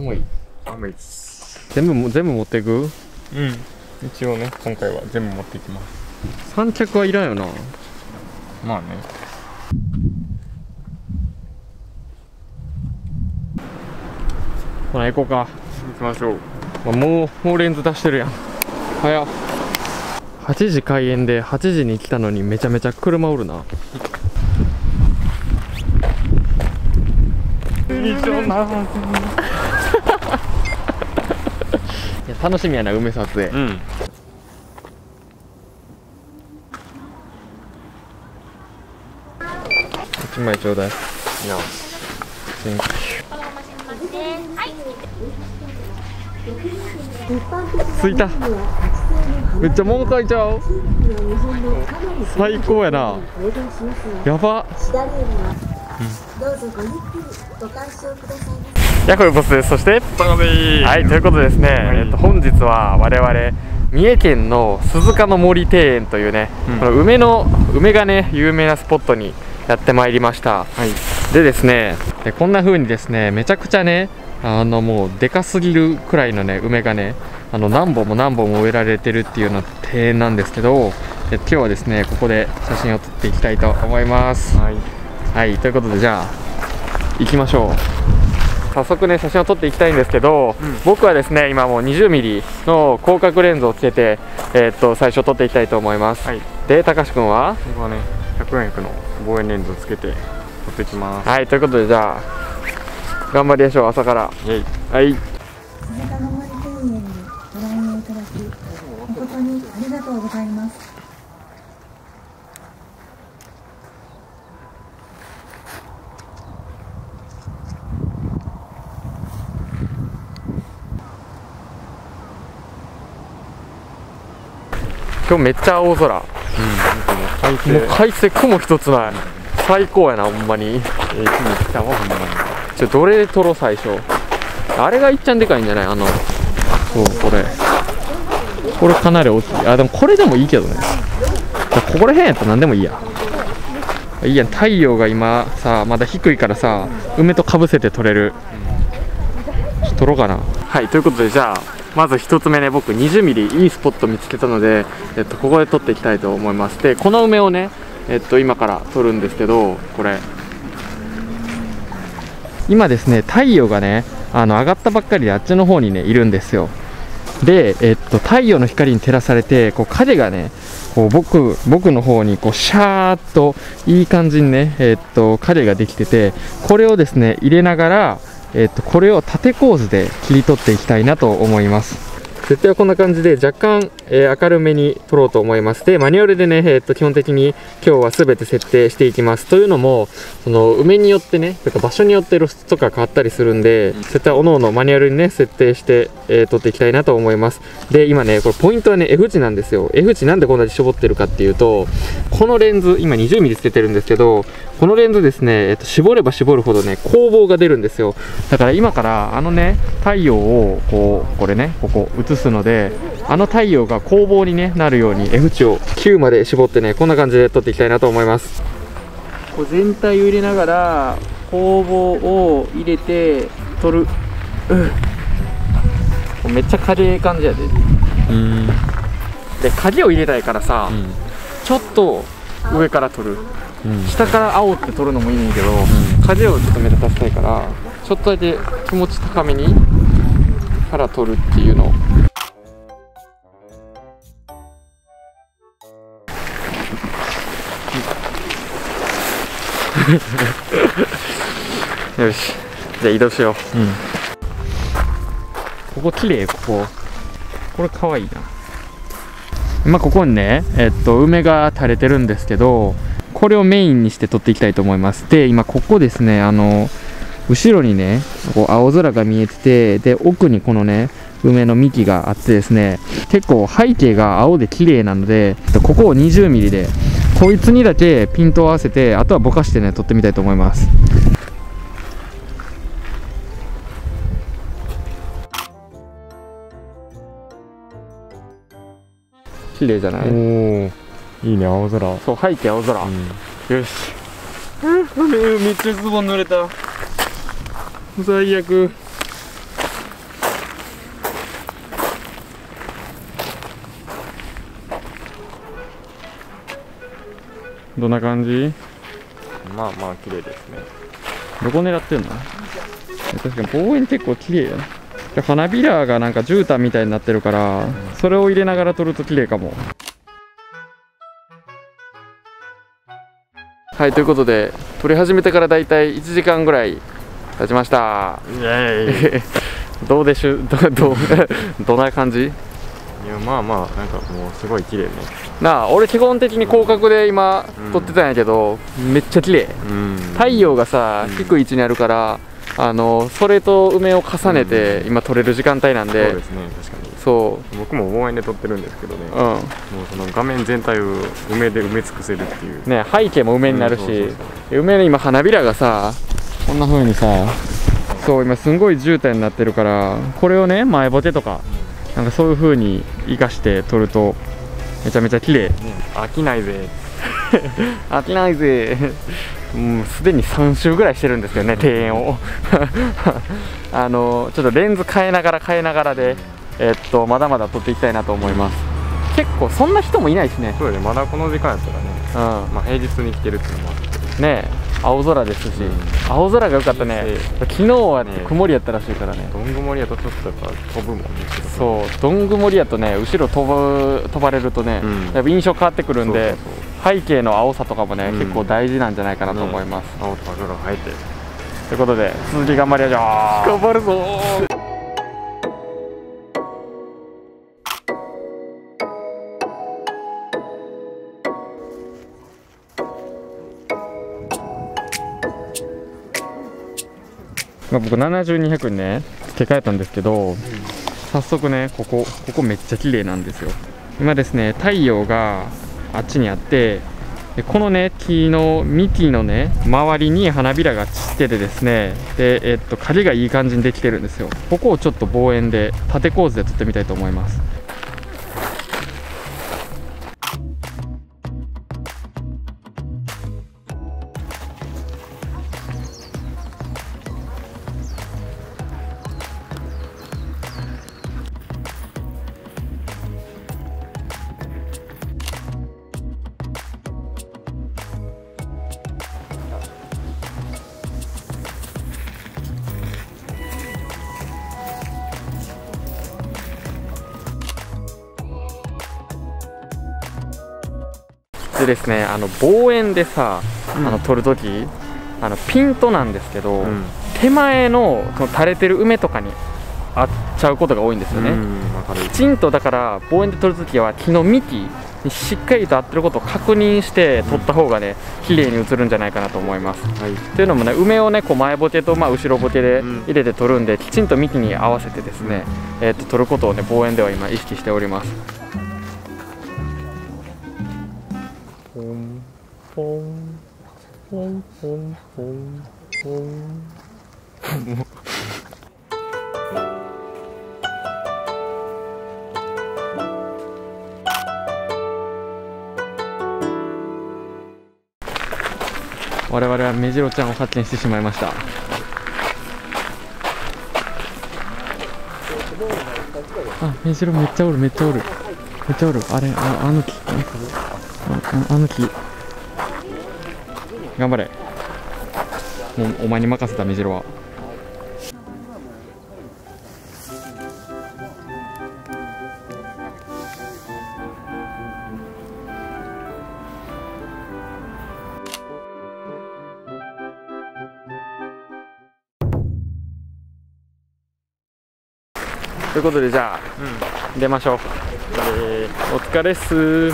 寒い。 寒いです。 全部持っていく？ うん。一応ね、今回は全部持っていきます。 三脚はいらんよな。 まあね。 ほな行こうか。 行きましょう。 もうレンズ出してるやん。早っ。8時開園で8時に来たのにめちゃめちゃ車おるな。いや楽しみやな、梅撮影。 うん。 1枚ちょうだい。 いや。 着いた。めっちゃ儲かいちゃう。最高やな。やば。ヤコウボスです。そしてはい、ということでですね、本日は我々三重県の鈴鹿の森庭園というね、この梅がね有名なスポットにやってまいりました。でですね、こんな風にですね、めちゃくちゃね、もうでかすぎるくらいのね梅がね、何本も植えられてるっていうような庭園なんですけど、今日はですねここで写真を撮っていきたいと思います。はい、ということでじゃあ行きましょう。早速ね写真を撮っていきたいんですけど、僕はですね今もう 20mm の広角レンズをつけて、最初撮っていきたいと思います。で、たかしくんは僕はね100円の望遠レンズをつけて撮っていきます。 はい、ということでじゃあ頑張りましょう、朝から。はい。 鈴鹿の森庭園にご来園いただき誠にありがとうございます。 今日めっちゃ青空。もう快晴、雲一つない。最高やな、ほんまに。 来たわ、ほんまに。 どれ撮ろう、最初。あれがいっちゃんでかいんじゃない？そう、これかなり大きい。でもこれでもいいけどね。ここら辺やったら何でもいいや。いいやん、太陽が今さ、まだ低いからさ、梅とかぶせて撮れる。撮ろうかな。はい、ということで、じゃあまず1つ目ね、僕 20mm いいスポット見つけたので、ここで撮っていきたいと思います。で、この梅をね、今から撮るんですけど、これ今ですね、太陽がね上がったばっかりであっちの方にねいるんですよ。で、太陽の光に照らされてこう影がねこう僕の方にこうシャーっといい感じにね、影ができてて、これをですね入れながら、これを縦構図で切り取っていきたいなと思います。設定はこんな感じで若干、明るめに撮ろうと思います。で、マニュアルでね、基本的に今日は全て設定していきます。というのも、その梅によってね、とか場所によって露出とか変わったりするんで、設定はおのおのマニュアルにね、設定して、撮っていきたいなと思います。で、今ね、これポイントはね、F 値なんですよ。F 値なんでこんなに絞ってるかっていうと、このレンズ、今 20mm つけてるんですけど、このレンズですね、絞れば絞るほどね、光芒が出るんですよ。だから今から太陽をこれね、ここ映すので、太陽が光芒に、ね、なるように F 値を9まで絞ってね、こんな感じで撮っていきたいなと思います。こう全体を入れながら光芒を入れて撮る。めっちゃ影い感じやで。で、影を入れたいからさ、ちょっと上から撮る、下から青って撮るのもいいんだけど、影をちょっと目立たせたいから、ちょっとだけ気持ち高めにから撮るっていうのを。よし、じゃあ移動しよう。ここ綺麗。これかわいいな。今ここにね、梅が垂れてるんですけど、これをメインにして撮っていきたいと思います。で、今ここですね、後ろにねこう青空が見えてて、で奥にこのね梅の幹があってですね、結構背景が青で綺麗なので、ここを 20mm でこいつにだけピントを合わせて、あとはぼかしてね撮ってみたいと思います。綺麗じゃない？ いいね、青空。 そう、背景青空。よし。 めっちゃズボン濡れた。 最悪。 どんな感じ？ まあまあ綺麗ですね。 どこ狙ってんの？確かに望遠結構綺麗やな。花びらがなんか絨毯みたいになってるから、それを入れながら撮ると綺麗かも。はい、ということで撮り始めてからだいたい1時間ぐらい経ちました。 イエーイ。 どうでしゅどんな感じ？ いやまあまあなんかもうすごい綺麗ね。 なあ、俺基本的に広角で今撮ってたんやけど、めっちゃ綺麗。太陽がさ、低い位置にあるから、それと梅を重ねて今撮れる時間帯なんで、 そうですね、確かに。 そう僕も望遠で撮ってるんですけどね、 うもうその画面全体を梅で埋め尽くせるっていうね、背景も梅になるし、 そうそうそう梅の今花びらがさ、こんな風にさ、そう今すんごい絨毯になってるから、これをね前ボケとかなんかそういう風に生かして撮るとめちゃめちゃ綺麗。 飽きないぜ。 飽きないぜ。もうすでに3周ぐらいしてるんですよね、庭園を。ちょっとレンズ変えながらで、まだまだ撮っていきたいなと思います。結構そんな人もいないしね。 そうだね、まだこの時間やったらね、まあ平日に来てるっていうのもあってねえ、青空ですし、青空が良かったね。昨日は曇りやったらしいからね。 どん曇りやとちょっとやっぱ飛ぶもんね。 そう、どん曇りやとね、後ろ飛ばれるとね、やっぱ印象変わってくるんで、背景の青さとかもね、結構大事なんじゃないかなと思います。 青と赤が生えて。 ということで、続き頑張りましょう。頑張るぞー。僕7200にね付け替えたんですけど、早速ねここめっちゃ綺麗なんですよ。今ですね、太陽があっちにあって、でこのね木の幹のね周りに花びらが散っててですね、で影がいい感じにできてるんですよ。ここをちょっと望遠で縦構図で撮ってみたいと思います。でですね、望遠でさ、撮るときピントなんですけど、手前のその垂れてる梅とかに合っちゃうことが多いんですよね。きちんとだから望遠で撮るときは木の幹にしっかりと合ってることを確認して撮った方がね綺麗に映るんじゃないかなと思います。というのもね、梅をねこう前ボケと後ろボケで入れて撮るんで、きちんと幹に合わせてですね、撮ることをね望遠では今意識しております。ポンポンポンポンポンポン。我々はメジロちゃんを発見してしまいました。あ、メジロめっちゃおるめっちゃおるめっちゃおる。あれ、あの木、あの木。頑張れ。もうお前に任せたメジロは。ということでじゃあ、出ましょう。お疲れっす。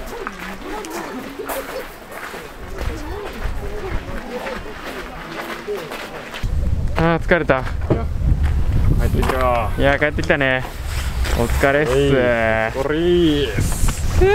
あー疲れた。 帰ってきた。 いや帰ってきたね。お疲れっす。 おりーす。 疲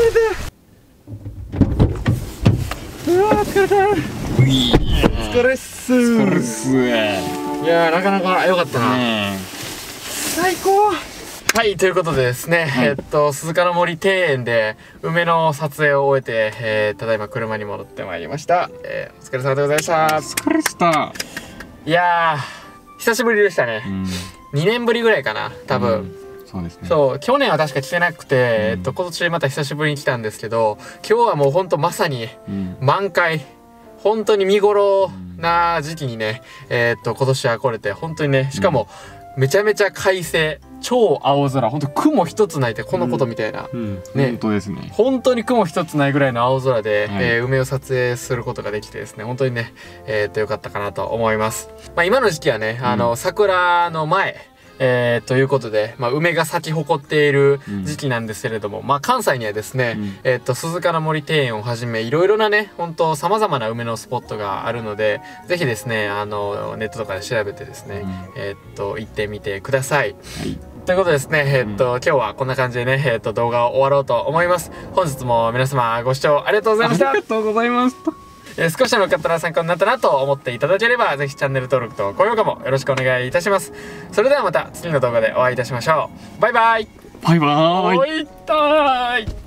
れた。 お疲れっす。 いやなかなか良かったな。最高。はい、ということでですね、鈴鹿の森庭園で梅の撮影を終えて、ただいま車に戻ってまいりました。お疲れ様でございました。 疲れした。 いやー久しぶりでしたね。2年ぶりぐらいかな多分。 そうですね。 そう、去年は確か来てなくて、今年また久しぶりに来たんですけど、今日はもうほんとまさに満開、本当に見頃な時期にね、今年は来れて、本当にね、しかもめちゃめちゃ快晴、超青空、本当雲一つないってこのことみたいな、ね、 本当ですね。 本当に雲一つないぐらいの青空で、 はい梅を撮影することができてですね、本当にね、良かったかなと思います。まあ今の時期はね、桜の前、ということで、まあ、梅が咲き誇っている時期なんですけれども、まあ、関西にはですね、鈴鹿の森庭園をはじめ、いろいろなね、本当様々な梅のスポットがあるので、ぜひですね、ネットとかで調べてですね、行ってみてください。ということでですね、今日はこんな感じでね、動画を終わろうと思います。本日も皆様ご視聴ありがとうございました。 ありがとうございます。 少しでもよかったら参考になったなと思っていただければ、ぜひチャンネル登録と高評価もよろしくお願いいたします。それではまた次の動画でお会いいたしましょう。バイバイ。 バイバーイ。 おいったーい。